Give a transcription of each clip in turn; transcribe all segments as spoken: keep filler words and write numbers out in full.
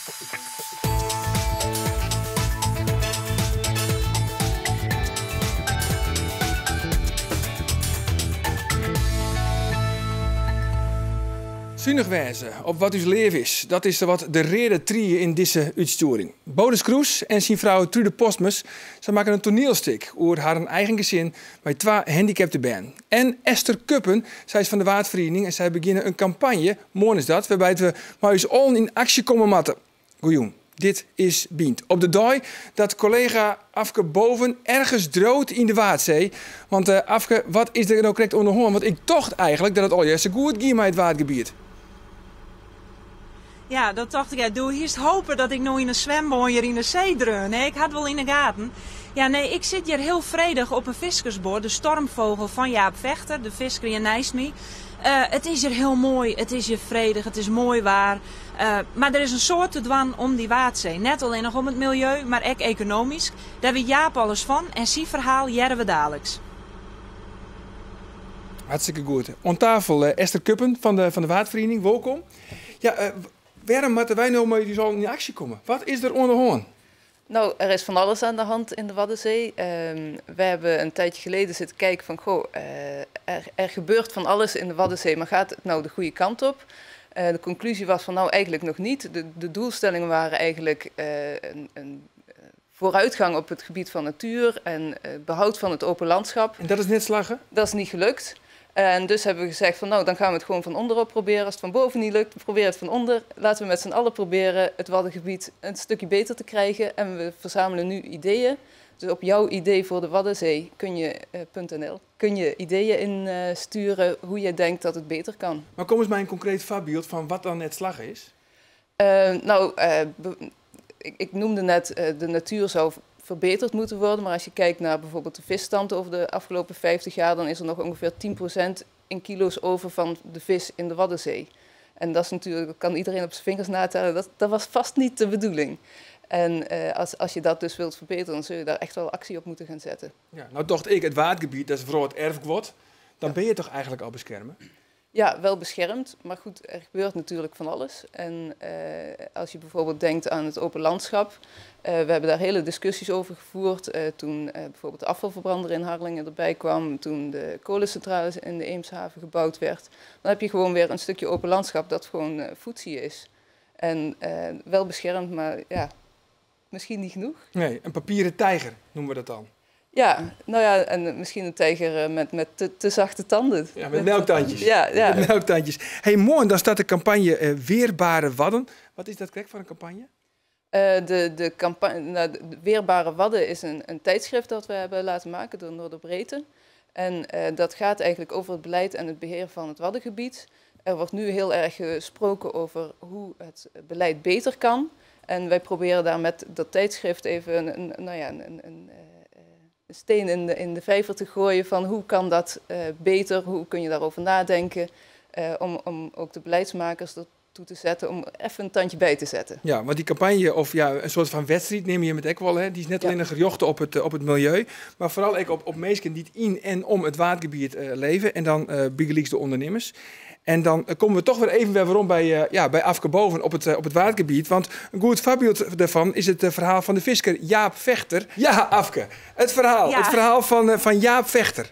Zuinig wezen op wat uw leven is, dat is wat de reden trieën in deze uitsturing. Boris Kroes en zijn vrouw Trude Postmus, ze maken een toneelstuk over haar eigen gezin bij twee handicapten ben. En Esther Kuppen, zij is van de Waardvereniging en zij beginnen een campagne, mooi is dat, waarbij we maar eens al in actie komen matten. Goejoen, dit is Bient. Op de dag dat collega Afke Boven ergens drood in de Waardzee. Want uh, Afke, wat is er nou correct onder hoorn? Want ik dacht eigenlijk dat het al juist zo goed ging met het waardgebied. Ja, dat dacht ik. Ja, doe eerst hopen dat ik nou in een zwembad hier in de zee dreun. Nee, ik had wel in de gaten. Ja, nee, ik zit hier heel vredig op een viskersboord. De stormvogel van Jaap Vechter, de visker in Nijsmi. Uh, het is hier heel mooi, het is hier vredig, het is mooi waar. Uh, maar er is een soort te dwan om die Waardzee. Net alleen nog om het milieu, maar ook economisch. Daar weet Jaap alles van en zijn verhaal jaren we dadelijks. Hartstikke goed. Aan tafel uh, Esther Kuppen van de, van de Waardvereniging, welkom. Ja, uh, waarom moeten wij nou maar zo in actie komen? Wat is er onder hoorn? Nou, er is van alles aan de hand in de Waddenzee. Uh, we hebben een tijdje geleden zitten kijken van, goh, uh, er, er gebeurt van alles in de Waddenzee, maar gaat het nou de goede kant op? Uh, de conclusie was van, nou eigenlijk nog niet. De, de doelstellingen waren eigenlijk uh, een, een vooruitgang op het gebied van natuur en uh, behoud van het open landschap. En dat is net slagen? Dat is niet gelukt. En dus hebben we gezegd van nou, dan gaan we het gewoon van onderop proberen. Als het van boven niet lukt, proberen het van onder. Laten we met z'n allen proberen het Waddengebied een stukje beter te krijgen. En we verzamelen nu ideeën. Dus op jouw idee voor de Waddenzee kun je, uh, .nl, kun je ideeën insturen uh, hoe je denkt dat het beter kan. Maar kom eens bij een concreet voorbeeld van wat dan net slag is. Uh, nou, uh, ik, ik noemde net uh, de natuur zou verbeterd moeten worden. Maar als je kijkt naar bijvoorbeeld de visstand over de afgelopen vijftig jaar, dan is er nog ongeveer tien procent in kilo's over van de vis in de Waddenzee. En dat is natuurlijk, dat kan iedereen op zijn vingers natellen, dat, dat was vast niet de bedoeling. En uh, als, als je dat dus wilt verbeteren, dan zul je daar echt wel actie op moeten gaan zetten. Ja, nou dacht ik, het waardgebied, dat is vooral het erfgoed. Dan ja. Ben je toch eigenlijk al beschermen? Ja, wel beschermd, maar goed, er gebeurt natuurlijk van alles. En uh, als je bijvoorbeeld denkt aan het open landschap, uh, we hebben daar hele discussies over gevoerd. Uh, toen uh, bijvoorbeeld de afvalverbrander in Harlingen erbij kwam, toen de kolencentrale in de Eemshaven gebouwd werd. Dan heb je gewoon weer een stukje open landschap dat gewoon uh, voedsel is. En uh, wel beschermd, maar ja, misschien niet genoeg. Nee, een papieren tijger noemen we dat dan. Ja, nou ja, en misschien een tijger met, met te, te zachte tanden. Ja, met melktandjes. Ja, ja. Met melktandjes. Hey, mooi, dan staat de campagne uh, Weerbare Wadden. Wat is dat correct voor een campagne? Uh, de, de, campagne nou, de Weerbare Wadden is een, een tijdschrift dat we hebben laten maken door Noorderbreedte. En uh, dat gaat eigenlijk over het beleid en het beheer van het Waddengebied. Er wordt nu heel erg gesproken over hoe het beleid beter kan. En wij proberen daar met dat tijdschrift even een, een, nou ja, een, een, een een steen in de, in de vijver te gooien van hoe kan dat uh, beter, hoe kun je daarover nadenken, uh, om, om ook de beleidsmakers ertoe te zetten, om even een tandje bij te zetten. Ja, want die campagne, of ja, een soort van wedstrijd neem je met ook wel, hè, die is net ja. alleen gericht op het, op het milieu, maar vooral ook op, op mensen die in en om het waardgebied uh, leven en dan uh, Bigelieks de ondernemers. En dan komen we toch weer even weer rond bij, uh, ja, bij Afke Boven op het, uh, op het waardgebied. Want een goed voorbeeld daarvan is het uh, verhaal van de visker Jaap Vechter. Ja, Afke, het verhaal. Ja. Het verhaal van, uh, van Jaap Vechter.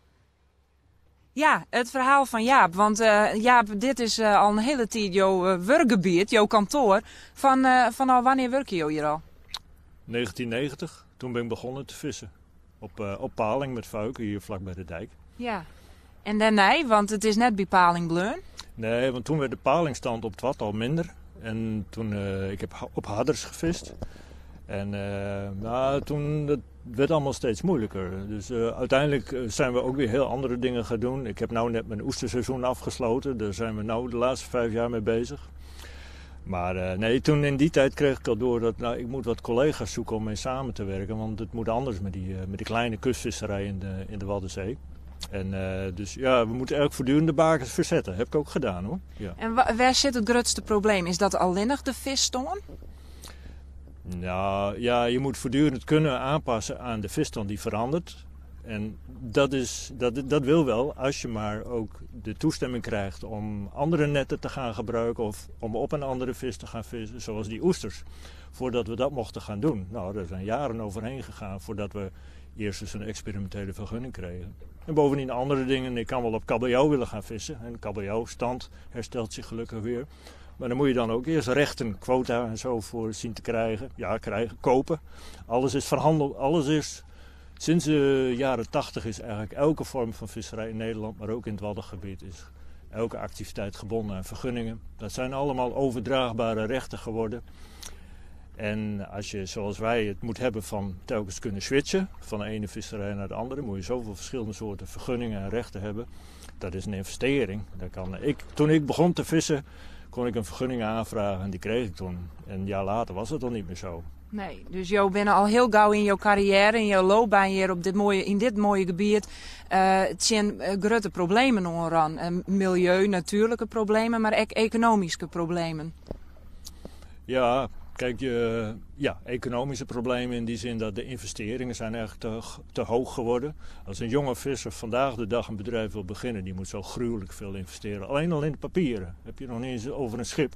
Ja, het verhaal van Jaap. Want uh, Jaap, dit is uh, al een hele tijd jouw uh, werkgebied, jouw kantoor. Van, uh, van al wanneer werk je hier al? negentien negentig, toen ben ik begonnen te vissen. Op, uh, op paling met vuiken hier vlak bij de dijk. Ja. En daarna, want het is net bij paling bleun? Nee, want toen werd de palingstand op het wat al minder. En toen, uh, ik heb op harders gevist. En uh, nou, toen dat werd allemaal steeds moeilijker. Dus uh, uiteindelijk zijn we ook weer heel andere dingen gaan doen. Ik heb nu net mijn oesterseizoen afgesloten. Daar zijn we nu de laatste vijf jaar mee bezig. Maar uh, nee, toen in die tijd kreeg ik al door dat nou, ik moet wat collega's zoeken om mee samen te werken. Want het moet anders met die, uh, met die kleine kustvisserij in de, in de Waddenzee. En uh, dus ja, we moeten eigenlijk voortdurend de bakens verzetten. Heb ik ook gedaan hoor. Ja. En wa- waar zit het grootste probleem? Is dat alleen nog de visstand? Nou ja, je moet voortdurend kunnen aanpassen aan de visstand die verandert. En dat, is, dat, dat wil wel als je maar ook de toestemming krijgt om andere netten te gaan gebruiken of om op een andere vis te gaan vissen, zoals die oesters. Voordat we dat mochten gaan doen. Nou, daar zijn jaren overheen gegaan voordat we eerst eens een experimentele vergunning kregen. En bovendien andere dingen. Ik kan wel op kabeljauw willen gaan vissen. En kabeljauwstand herstelt zich gelukkig weer. Maar dan moet je dan ook eerst rechten, quota en zo voor zien te krijgen. Ja, krijgen, kopen. Alles is verhandeld. Alles is, sinds de jaren tachtig is eigenlijk elke vorm van visserij in Nederland, maar ook in het Waddengebied, is elke activiteit gebonden aan vergunningen. Dat zijn allemaal overdraagbare rechten geworden. En als je, zoals wij het moet hebben, van telkens kunnen switchen, van de ene visserij naar de andere, moet je zoveel verschillende soorten vergunningen en rechten hebben. Dat is een investering. Dat kan, ik, toen ik begon te vissen, kon ik een vergunning aanvragen en die kreeg ik toen. En een jaar later was het dan niet meer zo. Nee, dus jou bent al heel gauw in jouw carrière, in jouw loopbaan hier op dit mooie, in dit mooie gebied. Uh, het zijn uh, grote problemen onderaan. Uh, milieu, natuurlijke problemen, maar ook economische problemen. Ja, kijk, je, ja, economische problemen in die zin dat de investeringen zijn eigenlijk te, te hoog geworden. Als een jonge visser vandaag de dag een bedrijf wil beginnen, die moet zo gruwelijk veel investeren. Alleen al in de papieren, heb je nog niet eens over een schip.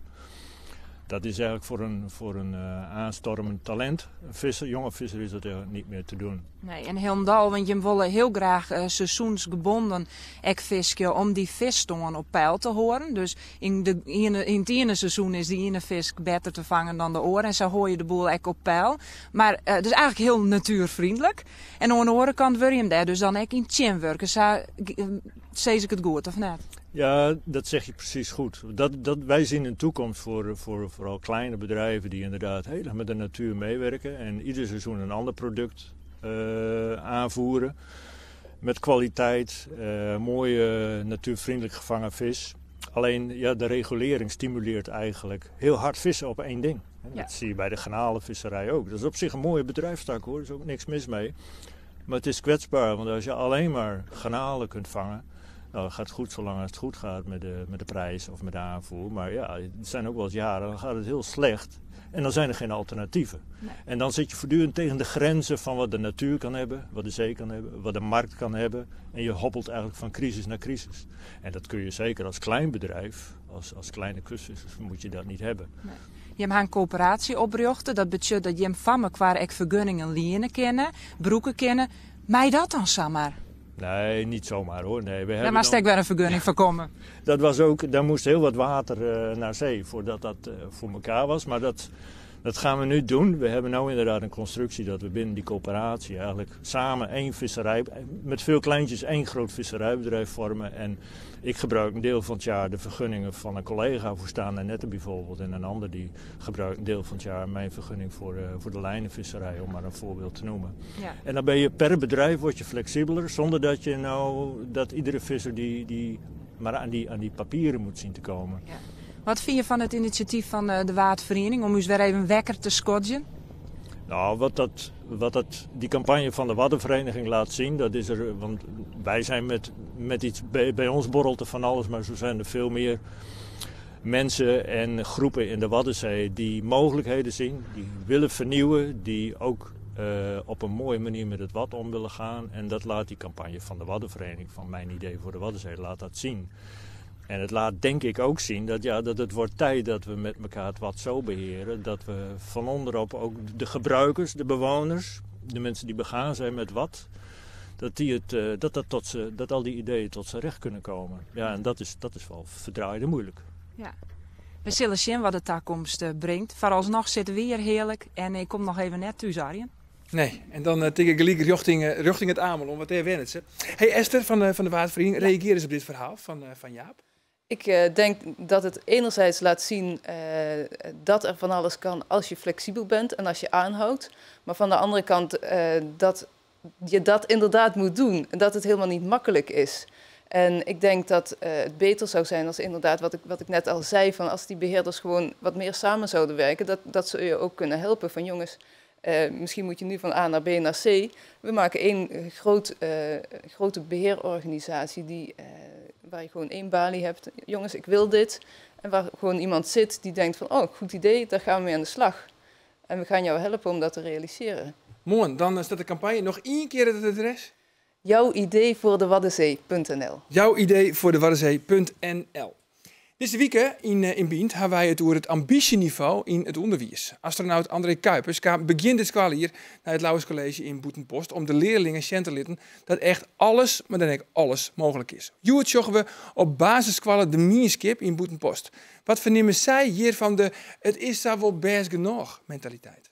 Dat is eigenlijk voor een, voor een uh, aanstormend talent. Een visser, jonge visser is dat eigenlijk niet meer te doen. Nee, en helemaal, want je wil heel graag uh, seizoensgebonden ekvisje om die visstong op peil te horen. Dus in, de, in, in het ene seizoen is die ene vis beter te vangen dan de oren. En zo hoor je de boel ek op peil. Maar uh, dus eigenlijk heel natuurvriendelijk. En aan de andere kant wil je hem daar dus dan ook in chin werken. Zo, uh, Zeg ik het goed of net? Ja, dat zeg je precies goed. Dat, dat, wij zien een toekomst voor, voor vooral kleine bedrijven die inderdaad heel erg met de natuur meewerken. En ieder seizoen een ander product uh, aanvoeren. Met kwaliteit, uh, mooie natuurvriendelijk gevangen vis. Alleen ja, de regulering stimuleert eigenlijk heel hard vissen op één ding. Dat ja. zie je bij de garnalenvisserij ook. Dat is op zich een mooie bedrijfstak hoor, er is ook niks mis mee. Maar het is kwetsbaar, want als je alleen maar garnalen kunt vangen, nou, het gaat goed zolang het goed gaat met de, met de prijs of met de aanvoer. Maar ja, het zijn ook wel eens jaren, dan gaat het heel slecht. En dan zijn er geen alternatieven. Nee. En dan zit je voortdurend tegen de grenzen van wat de natuur kan hebben, wat de zee kan hebben, wat de markt kan hebben. En je hobbelt eigenlijk van crisis naar crisis. En dat kun je zeker als klein bedrijf, als, als kleine kustvissers, moet je dat niet hebben. Nee. Je hebt een coöperatie oprichten, dat betekent dat je hem van me qua ek vergunningen lienen kennen, broeken kennen. Mij dat dan zomaar? Nee, niet zomaar hoor. Nee, we daar moest ik wel een vergunning voor komen. Dat was ook, daar moest heel wat water uh, naar zee voordat dat uh, voor elkaar was. Maar dat, dat gaan we nu doen. We hebben nu inderdaad een constructie dat we binnen die coöperatie eigenlijk samen één visserij, met veel kleintjes één groot visserijbedrijf vormen. En ik gebruik een deel van het jaar de vergunningen van een collega voor staande netten bijvoorbeeld. En een ander die gebruikt een deel van het jaar mijn vergunning voor, uh, voor de lijnenvisserij, om maar een voorbeeld te noemen. Ja. En dan ben je per bedrijf word je flexibeler, zonder dat je nou dat iedere visser die, die maar aan die, aan die papieren moet zien te komen. Ja. Wat vind je van het initiatief van uh, de Waardvereniging om eens weer even wekker te scotchen? Nou, wat, dat, wat dat, die campagne van de Waddenvereniging laat zien, dat is er, want wij zijn met, met iets, bij, bij ons borrelt er van alles, maar zo zijn er veel meer mensen en groepen in de Waddenzee die mogelijkheden zien, die willen vernieuwen, die ook uh, op een mooie manier met het Wad om willen gaan. En dat laat die campagne van de Waddenvereniging, van Mijn Idee voor de Waddenzee, laat dat zien. En het laat denk ik ook zien dat, ja, dat het wordt tijd dat we met elkaar het Wad zo beheren. Dat we van onderop ook de gebruikers, de bewoners, de mensen die begaan zijn met Wad, dat, die het, uh, dat, dat, tot ze, dat al die ideeën tot zijn recht kunnen komen. Ja, en dat is, dat is wel verdraaide moeilijk. Ja. We zullen zien wat de toekomst uh, brengt. Vooralsnog zitten we hier heerlijk en ik kom nog even net thuis, Arjen. Nee, en dan uh, tik ik gelijk richting, uh, richting het Amelon, wat hij wennet ze. Hey Esther van, uh, van de Waardvereniging, ja. Reageer eens op dit verhaal van, uh, van Jaap. Ik uh, denk dat het enerzijds laat zien uh, dat er van alles kan als je flexibel bent en als je aanhoudt. Maar van de andere kant uh, dat je dat inderdaad moet doen en dat het helemaal niet makkelijk is. En ik denk dat uh, het beter zou zijn als inderdaad, wat ik, wat ik net al zei, van als die beheerders gewoon wat meer samen zouden werken, dat, dat ze je ook kunnen helpen van jongens, uh, misschien moet je nu van A naar B naar C. We maken één groot, uh, grote beheerorganisatie die, uh, waar je gewoon één balie hebt. Jongens, ik wil dit. En waar gewoon iemand zit die denkt van, oh, goed idee, daar gaan we mee aan de slag. En we gaan jou helpen om dat te realiseren. Mooi, dan staat de campagne nog één keer het adres. Jouw idee voor de Waddenzee punt n l. Jouw idee voor de Waddenzee punt n l. Deze week in, in Bient hebben wij het over het ambitieniveau in het onderwijs. Astronaut André Kuipers kwam begin dit hier naar het Lauwers College in Boetenpost om de leerlingen cent te litten dat echt alles, maar dan ook alles, mogelijk is. Joet zochten we op basisscholen de Mienskip in Boetenpost. Wat vernemen zij hier van de het is daar wel best genoeg mentaliteit?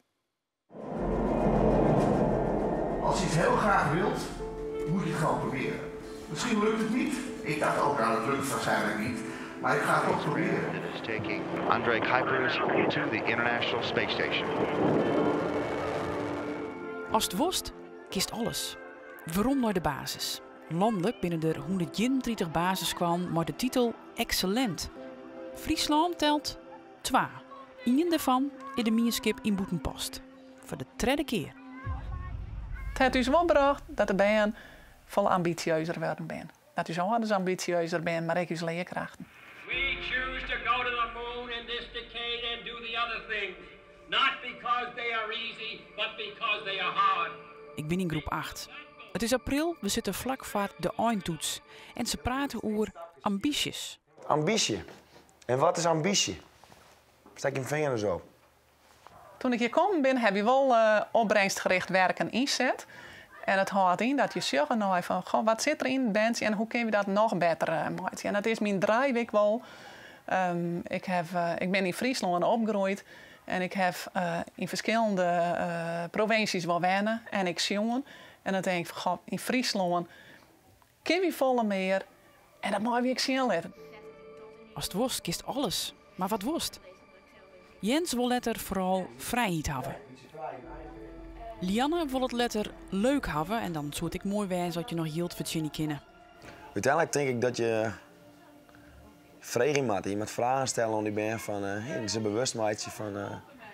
Als je het heel graag wilt, moet je het gewoon proberen. Misschien lukt het niet. Ik dacht ook, nou, het lukt waarschijnlijk niet. Maar ik ga het toch proberen. Is taking André Kuipers to the International Space Station. Als het worst, kiest alles. Waarom naar de basis? Landelijk binnen de honderdeenendertig basis kwam maar de titel Excellent. Friesland telt twee. Eén daarvan is de Mienskip in Boetenpost. Voor de derde keer. Het heeft dus wel gebracht dat de band veel ambitieuzer werden ben. Dat u zo anders ambitieuzer bent, maar ik is leerkrachten. We choose to go to the moon in this decade and do the other things. Not because they are easy, but because they are hard. Ik ben in groep acht. Het is april, we zitten vlak voor de eindtoets. En ze praten over ambities. Ambitie. En wat is ambitie? Steek je vinger zo. Toen ik hier kwam ben, heb je wel uh, opbrengstgericht werken inzet. En het houdt in dat je zegt nou van, goh, wat zit er in het bandje en hoe kunnen we dat nog beter uh, maken. En dat is mijn draaiweek wel. Um, ik, heb, uh, ik ben in Friesland opgegroeid en ik heb uh, in verschillende uh, provincies wel wennen en ik jongen. En dan denk ik van, goh, in Friesland kun je volle meer en dat moet ik zien leren. Als het worst kiest alles, maar wat worst? Jens wil letter vooral vrijheid hebben. Lianne wil het letter leuk hebben en dan zou ik mooi wijzen dat je nog hield voor het kennen. Uiteindelijk denk ik dat je vragen moet. Je moet vragen stellen aan die band van uh, hey, ze bewust maakt je van uh,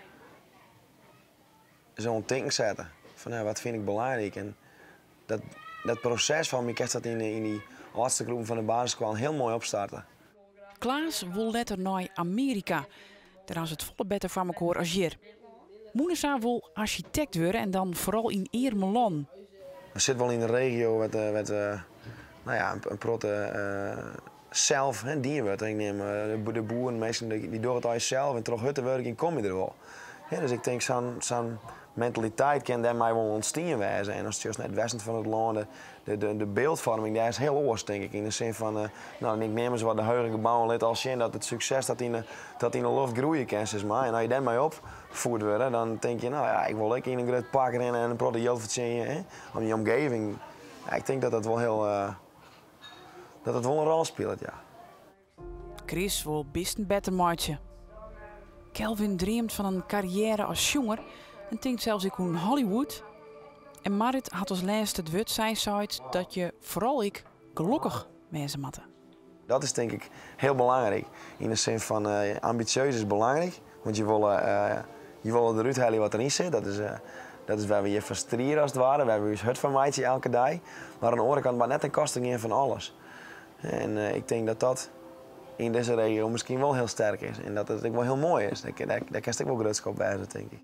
zo'n denken zetten. Van uh, wat vind ik belangrijk en dat, dat proces van me kan dat in, in die laatste groep van de basisschool heel mooi opstarten. Klaas wil letter naar Amerika. Daar is het volle beter van elkaar als hier. Moenesa wil architect worden en dan vooral in Eermelan. We zitten wel in de regio met, uh, met uh, nou ja, een, een protte uh, zelf, hè, die wordt. Ik neem uh, de boeren, meestal die, die doen het al zelf en terug huttenwerking kom je er wel. Ja, dus ik denk zo'n zo'n mentaliteit kan daar mij wel ontstaan wijzen. En als het juist naar het westen van het land, de, de, de beeldvorming daar is heel oors, denk ik. In de zin van, uh, nou, ik neem eens wat de huidige gebouwen let al zien dat het succes dat in de, dat in de lucht groeien kan, is maar. En als je daar mee opvoert wordt, dan denk je, nou ja, ik wil lekker in een groot park rennen en een protte geld verdienen om die omgeving. Ja, ik denk dat dat wel heel, uh, dat het wel een rol speelt, ja. Chris wil best een beter maatje. Kelvin dreamt van een carrière als jonger en denkt zelfs ik aan Hollywood. En Marit had als laatste het woord zij zei dat je vooral ik gelukkig mensen matte. Dat is denk ik heel belangrijk. In de zin van uh, ambitieus is belangrijk, want je wil, uh, je wil eruit halen wat erin zit. Dat is, uh, dat is waar we je frustreren als het ware, waar we je hut van maken elke dag. Maar aan de andere kant maar net een kosting van alles. En uh, ik denk dat dat in deze regio misschien wel heel sterk is. En dat het ook wel heel mooi is. Daar, daar, daar kan ik wel grootschap bij zijn, denk ik.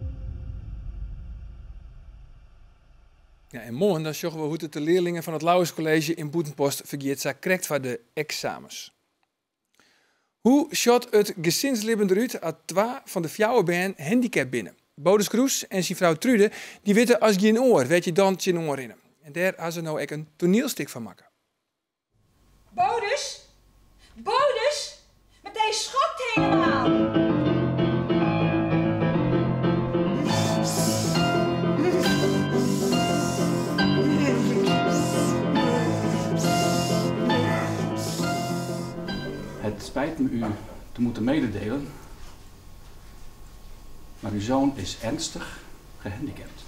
Ja, en morgen dan zorgen we hoe het de leerlingen van het Lauwers College in Boetenpost vergeet zij krijgt voor de examens. Hoe shot het gezinsleven eruit als twee van de fjouwe band handicap binnen? Bodes Kroes en zijn vrouw Trude die weten als geen oor, weet je dan geen oor in. En daar hebben ze nou ook een toneelstuk van maken. Bodes? Bodes? Met deze schokt helemaal! Het spijt me u te moeten mededelen, maar uw zoon is ernstig gehandicapt.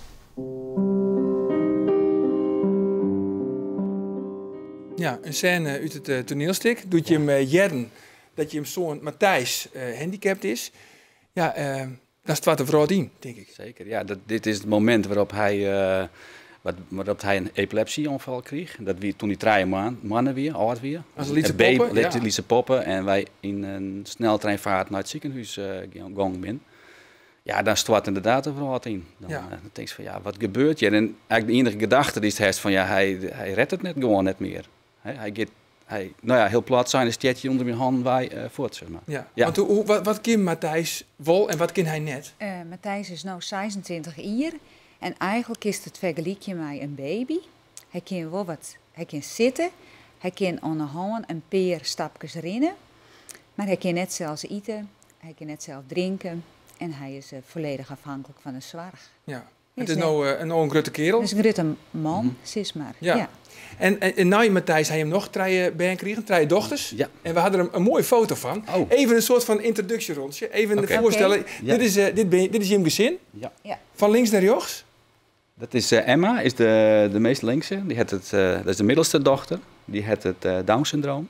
Ja, een scène uit het uh, toneelstuk. Doet je hem uh, jaren dat je hem zoon Matthijs uh, handicapt is. Ja, uh, dat is het wat de vrouw in, denk ik. Zeker, ja. Dat, dit is het moment waarop hij, uh, wat, waarop hij een epilepsieaanval kreeg. Dat wie toen hij drie man, mannen weer, oud weer. Als Lietse baby, poppen, ja. Lietse poppen. En wij in een sneltreinvaart naar het ziekenhuis uh, gegaan zijn. ja, dan stort inderdaad een verhaal in. Dan, Ja. uh, dan denk je van, ja, wat gebeurt hier? En eigenlijk de enige gedachte die het heeft van, ja, hij, hij redt het net gewoon net meer. Hij, hij gaat, hij, nou ja, heel plat zijn, een stetje onder mijn hand wij uh, voort, zeg maar. Ja. Ja. Want hoe, hoe- wat, wat kan Matthijs wel en wat kan hij net? Uh, Matthijs is nu zesentwintig jaar en eigenlijk is het vergelijkje met een baby. Hij kan wel wat, hij kan zitten, hij kan aan de hand een paar stapjes rennen, maar hij kan net zelfs eten, hij kan net zelf drinken en hij is uh, volledig afhankelijk van de zorg. Ja. Is Het is net- nou uh, een, nou een grote kerel. Het is een grote man, mm sis maar. Ja. Ja. En, en, en nou, Matthijs, hij hem nog drie ben kregen, drie dochters. Ja. En we hadden er een, een mooie foto van. Oh. Even een soort van introductierondje. Even Oké. voorstellen. Oké. Ja. Dit, is, uh, dit, ben, dit is je gezin. Ja. Ja. Van links naar rechts. Dat is uh, Emma, is de, de meest linkse. Die had het, uh, dat is de middelste dochter. Die heeft het uh, Down-syndroom.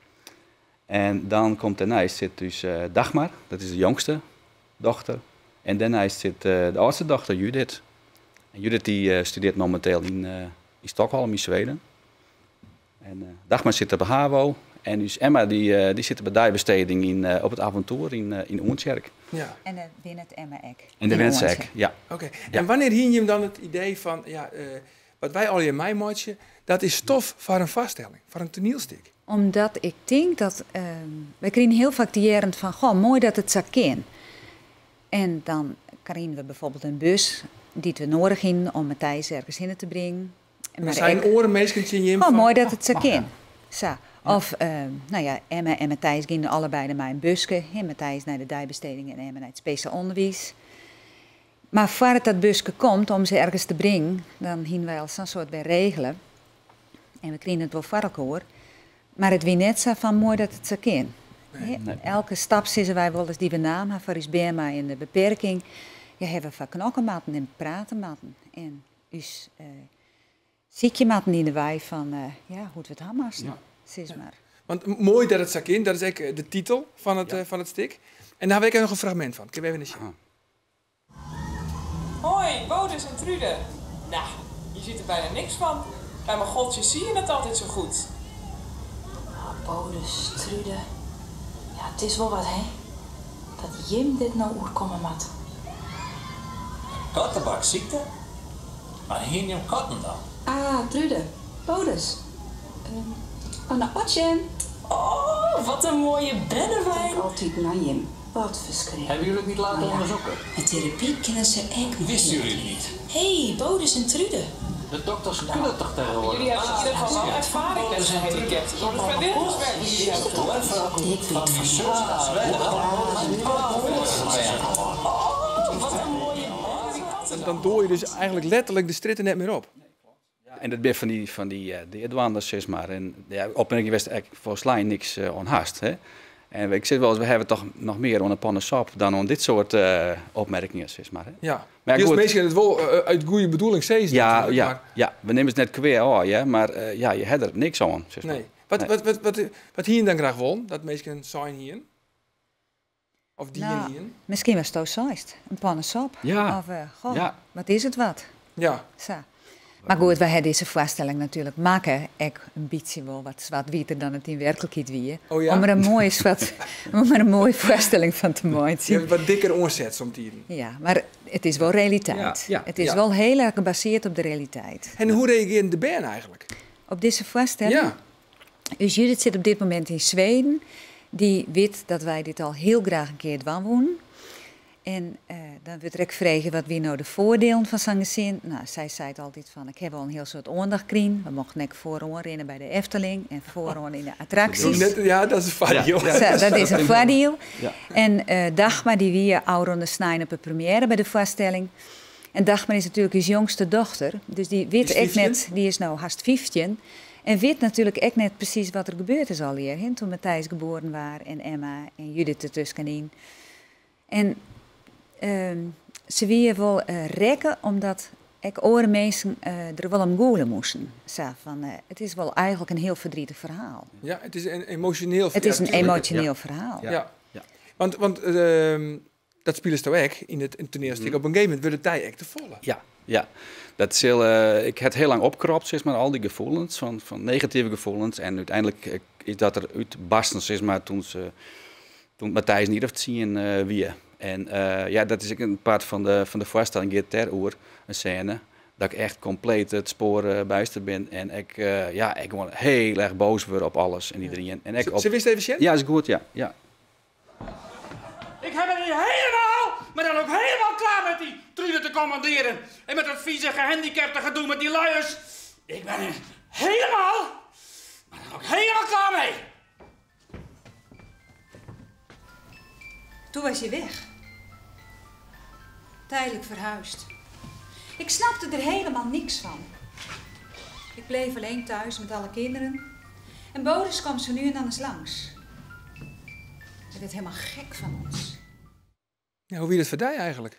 En dan komt daarnaast zit dus uh, Dagmar, dat is de jongste dochter. En daarnaast zit uh, de oudste dochter, Judith. En Judith die, uh, studeert momenteel in, uh, in Stockholm, in Zweden. En uh, Dagmar zit op de HAVO. En dus Emma die, uh, die zit bij dijbesteding in, uh, op het avontuur in, uh, in Oortjerk. Ja. En dan win het Emma Ek. En de Wensek, ja. Oké. Ja. En wanneer hing je hem dan het idee van, ja, uh, wat wij al in mij maatje, dat is stof voor een vaststelling, voor een toneelstuk? Omdat ik denk dat, uh, wij krijgen heel vaak de jaren van, goh, mooi dat het zo kan. En dan krijgen we bijvoorbeeld een bus die we nodig hebben om Matthijs ergens heen te brengen. En Maar zijn ik- oren meestal in je hem Oh, van, mooi dat het zo oh, kan. Zo. Of, uh, nou ja, Emma en Matthijs gingen allebei naar mijn busje. En Matthijs naar de dijbesteding en Emma naar het speciaal onderwijs. Maar voordat dat busje komt om ze ergens te brengen, dan gingen wij al zo'n soort bij regelen. En we kregen het wel voor elkaar. Maar het wie net zo van mooi dat het zo kan. Nee. Hè? Elke stap zitten wij wel eens die we namen voor ons B M I in de beperking. Je hebben van knokken maten en praten maten. En dus uh, ziekje maten in de wij van, uh, ja, hoe het het hammers. Ja. Sis maar. Want m- mooi dat het zo kan, dat is eigenlijk de titel van het, uh, van het stuk. En daar heb ik er nog een fragment van. Ik heb even een zien. Hoi, Bodus en Trude. Nou, je ziet er bijna niks van. Bij mijn godje zie je het altijd zo goed. Bodus, Trude. Ja, het is wel wat, hè? Dat Jim dit nou oerkomen mat. Kattenbakziekte? Maar hier niet om katten dan? Ah, Trude. Bodus. Um, oh, nou, Otje. Oh, wat een mooie bennenwijn. Altijd naar Jim. Wat verschrikkelijk. Hebben jullie het niet laten Ah, ja. onderzoeken? De therapie kennen ze echt nog Wisten niet. jullie het niet? Hé, hey, Bodus en Trude. De dokters kunnen toch tegenwoordig? Jullie hebben in ieder geval wel ervaring met zijn handicap. De vrijwilligerswerk die jullie hebben gedaan. Ik weet van Oh, wat een mooie En dan doe je dus eigenlijk letterlijk de stritten net meer op. En dat ben van die, van die uh, de Edwanders, zeg maar. En ja, opmerking was eigenlijk volgens mij niks uh, onhaast. Hè? En ik zeg wel eens, we hebben toch nog meer aan een pannensap dan aan dit soort uh, opmerkingen, zeg maar. Hè? Ja. Maar Dus goed, meestal het wel uh, uit goede bedoeling steeds. ja, natuurlijk, ja, maar- ja, we nemen het net kweer, oh, ja, maar uh, ja, je hebt er niks aan, zeg maar. Nee. Wat, Nee. wat, wat, wat, wat hier dan graag wil, dat mensen zijn hier? Of die Nou, hier? misschien was het ook zoist. Een pannensop. Ja. Of, uh, goh, Ja. wat is het wat? Ja. Zo. Maar goed, wij hebben deze voorstelling natuurlijk maken. Ik een beetje wel wat zwart-wieter dan het in werkelijkheid wie. Oh ja? Om er een mooie, zwart, om er een mooie voorstelling van te maken. Je hebt wat dikker omzet soms hier. Ja, maar het is wel realiteit. Ja, ja, het is ja. wel heel erg gebaseerd op de realiteit. En hoe reageert de band eigenlijk? Op deze voorstelling? Ja. Dus Judith zit op dit moment in Zweden. Die weet dat wij dit al heel graag een keer doen wonen. En uh, dan wordt er ook vragen wat wie nou de voordelen van zijn gezin. Nou, zij zei het altijd van, ik heb al een heel soort aandacht gekregen. We mochten net vooraan rennen bij de Efteling en vooraan in de attracties. Net- ja, dat is een voordeel. Zo, dat is een voordeel. Ja. En uh, Dagmar, die wie ouder de snijden op de première bij de voorstelling. En Dagmar is natuurlijk zijn jongste dochter. Dus die weet Is echt net, vijftien? die is nou haast vijftien. En weet natuurlijk echt net precies wat er gebeurd is al hier. Hè? Toen Matthijs geboren was en Emma en Judith ertussenin. En ehm, ze willen wel uh, rekken, omdat ik oren mensen uh, er wel om goelen moesten. Zo, van, uh, het is wel eigenlijk een heel verdrietig verhaal. Ja, het is een emotioneel Het is ja, een tuurlijk. emotioneel Ja. verhaal. Ja. Want, want ehm, dat spelen ze toch ook in het, in het toneelstuk. Mhm. Op een gegeven moment wordt het tijd echt te volle. Ja, ja. Dat is heel, uh, ik heb heel lang opgekropt, zeg maar, al die gevoelens, van, van negatieve gevoelens. En uiteindelijk uh, is dat er uitbarsten, zeg maar, toen, ze, toen Matthijs niet heeft zien uh, wie. En uh, ja, dat is ook een part van de, van de voorstelling, gaat teroer, een scène, dat ik echt compleet het spoor uh, bijster ben. En ik, uh, ja, ik gewoon heel erg boos word op alles en iedereen. En ik op... Ze wist even shit? Ja, is goed, ja. ja. Ik heb er hier helemaal, maar dan ook helemaal klaar met die Trude te commanderen. En met dat vieze gehandicapte gedoe met die luiers. Ik ben er helemaal, maar dan ook helemaal klaar mee. Toen was je weg. Tijdelijk verhuisd. Ik snapte er helemaal niks van. Ik bleef alleen thuis met alle kinderen. En Boris kwam zo nu en dan eens langs. Hij werd helemaal gek van ons. Ja, hoe wie dat voor jou eigenlijk?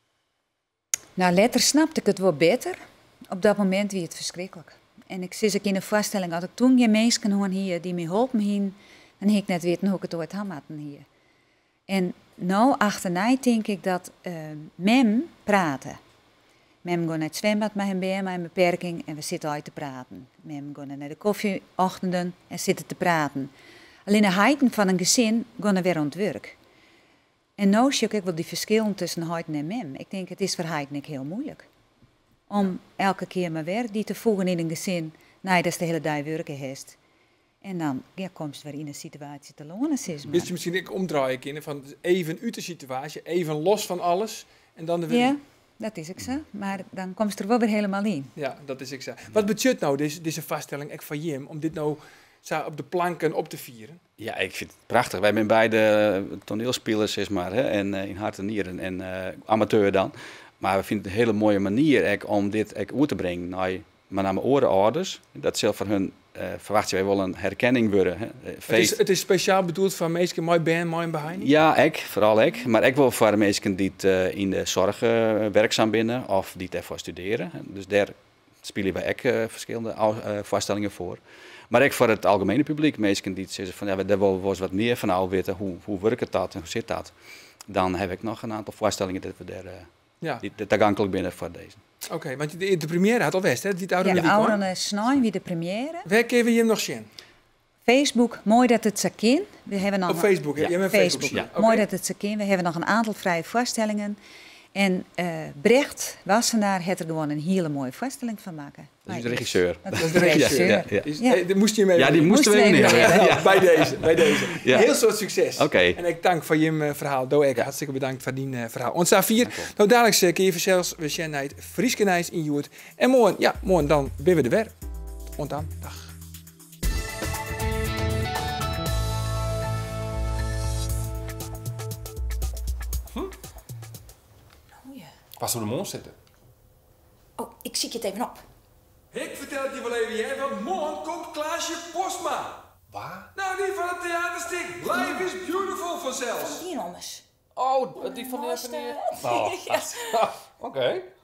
Nou, later snapte ik het wel beter. Op dat moment wie het verschrikkelijk. En ik zit ook in de voorstelling, had ik toen je mensen hoor hier die me hielpen heen, dan heb ik net weten hoe ik het ooit had hier. En nou, achterna denk ik dat uh, mem praten. Mem gaat naar het zwembad met hem bij mijn beperking en we zitten uit te praten. Mem gaat naar de koffieochtenden en zitten te praten. Alleen de heiten van een gezin gaan er weer aan het werk. En nu zie ik wel die verschillen tussen heiten en mem. Ik denk, het is voor heiten heel moeilijk. Om elke keer maar weer die te voegen in een gezin, nee, dat is de hele dag werken heeft. En dan ja, kom je weer in een situatie te lonen. Wist je misschien ik omdraaien kunnen van even uit de situatie, even los van alles en dan de weer. Ja, dat is ik zo. Maar dan kom je er wel weer helemaal in. Ja, dat is ik zo. Wat betekent nou deze, deze vaststelling echt van Jim om dit nou zo op de planken op te vieren? Ja, ik vind het prachtig. Wij zijn beide toneelspelers, zeg maar, hè, en uh, in hart en nieren en uh, amateur dan. Maar we vinden het een hele mooie manier ek, om dit ek uit te brengen naar met name ouders. Dat zelf van hun uh, verwachten wij wel een herkenning worden. Hè. Het is, het is speciaal bedoeld voor mensen mooi band, mooi behind. Ja, ik, vooral ik. Maar ik wil voor de mensen die uh, in de zorg uh, werkzaam zijn of die ervoor studeren. Dus daar spelen wij ook uh, verschillende uh, voorstellingen voor. Maar ook voor het algemene publiek, mensen die zeggen van ja, daar willen we wat meer van al weten. Hoe, hoe werkt dat en hoe zit dat? Dan heb ik nog een aantal voorstellingen dat we daar uh, ja. die, die toegankelijk binnen voor deze. Oké, okay, want de, de première had al west, hè? Die oude ja, de oude snij wie de première. Waar kunnen we hem nog zien? Facebook, mooi dat het zo kan. We hebben nog op Facebook, hè? Ja. Je hebt een Facebook. Facebook. Ja. Okay. Mooi dat het zo kan. We hebben nog een aantal vrije voorstellingen. En uh, Brecht Wassenaar heeft er gewoon een hele mooie voorstelling van maken. Dat is de regisseur. Dat is de regisseur. Ja, ja, ja. Is, ja. Hey, moest je mee? Ja, die moesten we nemen. Ja, ja. Bij deze, bij deze. Ja. Heel soort succes. Oké. Okay. En ik dank voor je uh, verhaal. Doe ik ja. hartstikke bedankt voor die uh, verhaal. Ons vier. Nou, dadelijk uh, kun je zelfs we zijn het Frieske Nijs in Joert. En morgen, ja, morgen dan ben we er weer. Want dan, dag. Pas op de mond zitten. Oh, ik zie het even op. Ik vertel het je wel even, jij, want morgen komt Klaasje Postma. Waar? Nou, die van het theaterstuk. Life is beautiful vanzelfs. Van die anders. Oh, die van de... Oh, ja. oké. Okay.